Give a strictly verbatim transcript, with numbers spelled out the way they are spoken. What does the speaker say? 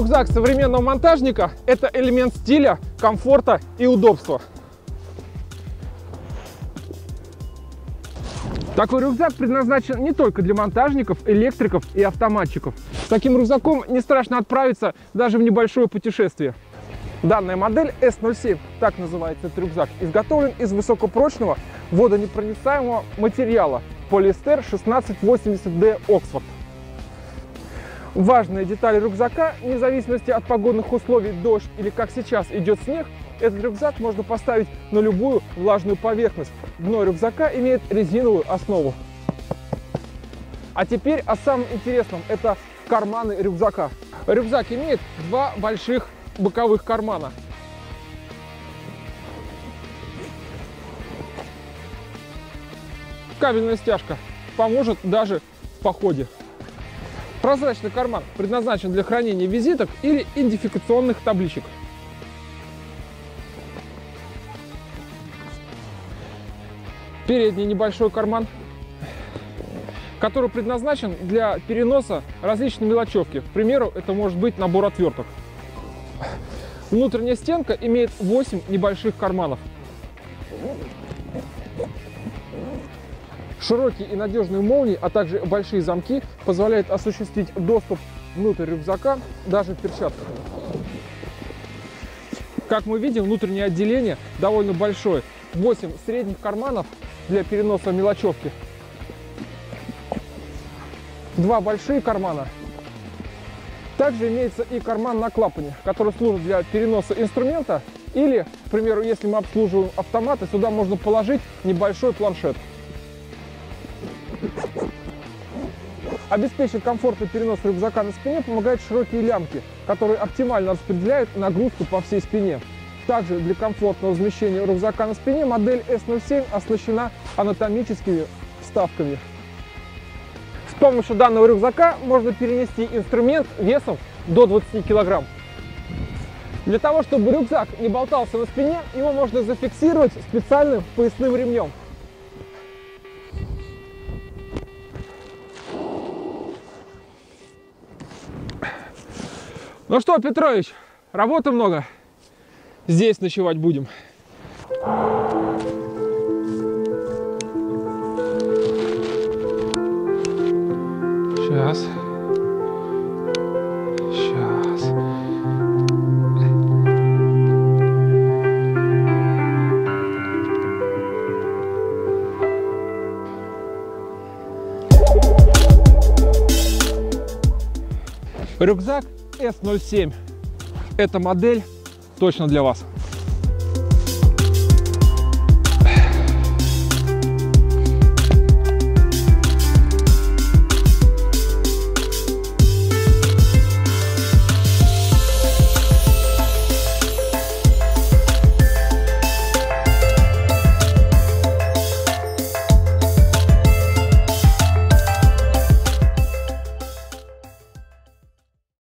рюкзак современного монтажника – это элемент стиля, комфорта и удобства. Такой рюкзак предназначен не только для монтажников, электриков и автоматчиков. С таким рюкзаком не страшно отправиться даже в небольшое путешествие. Данная модель эс ноль семь, так называется этот рюкзак, изготовлен из высокопрочного водонепроницаемого материала полиэстер шестнадцать восемьдесят дэ Оксфорд. Важная деталь рюкзака, вне зависимости от погодных условий, дождь или как сейчас идет снег, этот рюкзак можно поставить на любую влажную поверхность. Дно рюкзака имеет резиновую основу. А теперь о самом интересном – это карманы рюкзака. Рюкзак имеет два больших боковых кармана. Кабельная стяжка поможет даже в походе. Прозрачный карман предназначен для хранения визиток или идентификационных табличек. Передний небольшой карман, который предназначен для переноса различной мелочевки. К примеру, это может быть набор отверток. Внутренняя стенка имеет восемь небольших карманов. Широкие и надежные молнии, а также большие замки позволяют осуществить доступ внутрь рюкзака даже в перчатках. Как мы видим, внутреннее отделение довольно большое. восемь средних карманов для переноса мелочевки. Два большие кармана. Также имеется и карман на клапане, который служит для переноса инструмента. Или, к примеру, если мы обслуживаем автоматы, сюда можно положить небольшой планшет. Обеспечить комфортный перенос рюкзака на спине помогают широкие лямки, которые оптимально распределяют нагрузку по всей спине. Также для комфортного размещения рюкзака на спине модель эс ноль семь оснащена анатомическими вставками. С помощью данного рюкзака можно перенести инструмент весом до двадцати килограмм. Для того, чтобы рюкзак не болтался на спине, его можно зафиксировать специальным поясным ремнем. Ну что, Петрович, работы много. Здесь ночевать будем. Сейчас. Сейчас. Рюкзак эс ноль семь. Эта модель точно для вас.